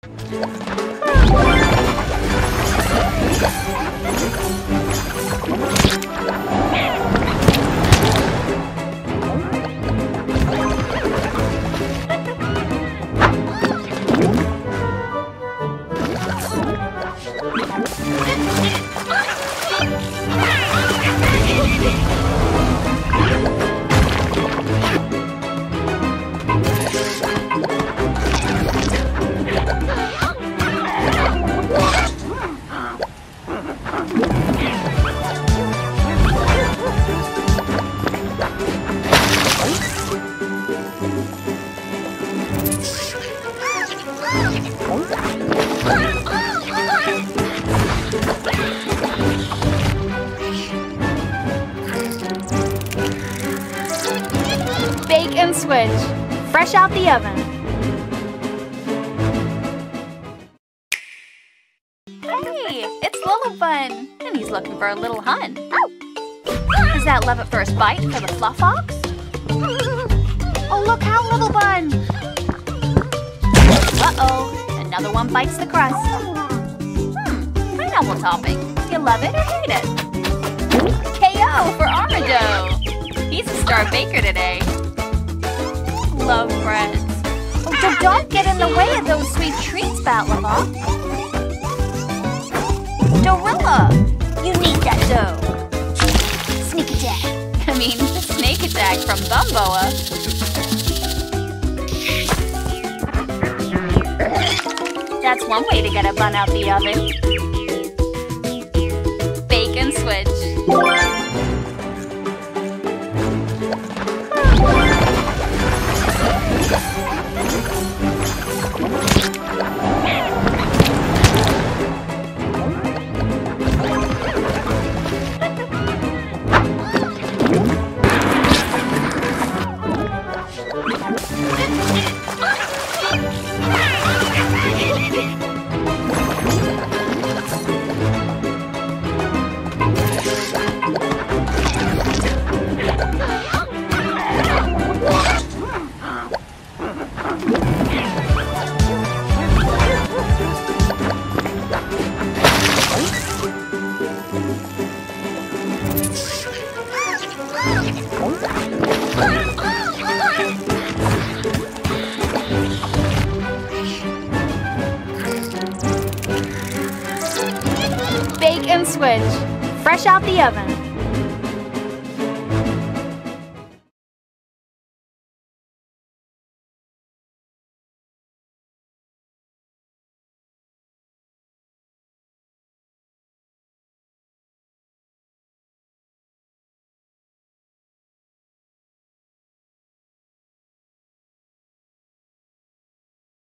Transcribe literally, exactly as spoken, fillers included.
Bake and switch, fresh out the oven. Hey, it's Lillibun, and he's looking for a little hun. Is that love at first bite for the Fluff Fox? Oh, look how Lillibun! Uh-oh, another one bites the crust. Hmm, pineapple topping. You love it or hate it? K O for Armado! He's a star baker today. Love breads. Oh, so don't get in the way of those sweet treats, Batlava. Dorilla, you need that dough. Sneak attack. I mean, snake attack from Bumboa. That's one way to get a bun out the oven. Bake and switch. Bake and switch, fresh out the oven.